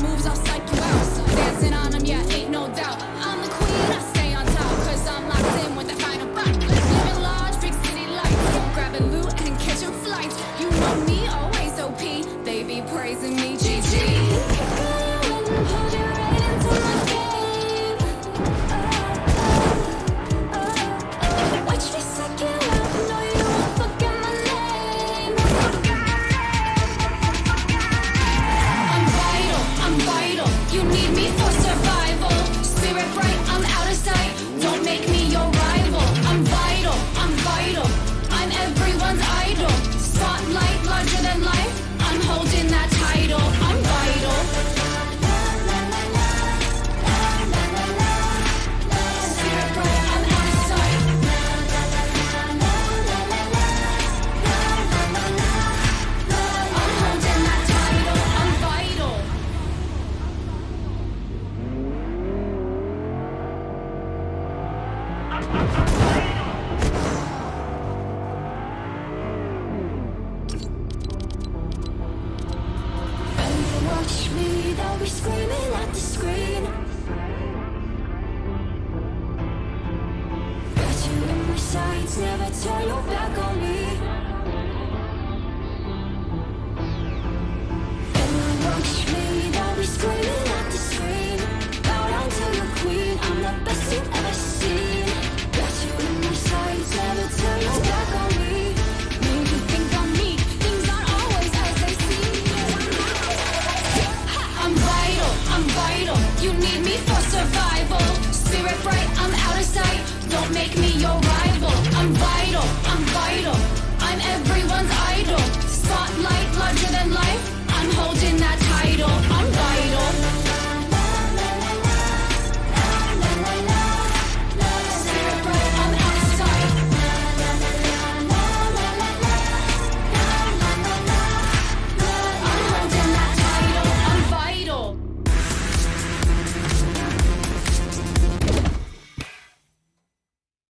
moves, I'll psych you out. Dancing on them, yeah, ain't no doubt. I'm the queen, I stay on top, cause I'm locked in with the final bite. Living large, big city life, grabbing loot and catching flights. You know me, always OP, they be praising me, GG. You need me for survival. Spirit bright, I'm out of sight. Don't make me your rival. I'm vital, I'm everyone's idol. Spotlight larger than life, I'm holding that title. I'm vital. Spirit bright, I'm out of sight. I'm holding that title. I'm vital. Watch me, they'll be screaming at the screen. Got you in my sights, never turn your back on me. When they watch me, they'll be screaming at the screen. Bow down to your queen, I'm the best you've ever seen. Got you in my sights, never turn your back on me. When you think I'm meek, things aren't always as they seem. I'm vital, you need me.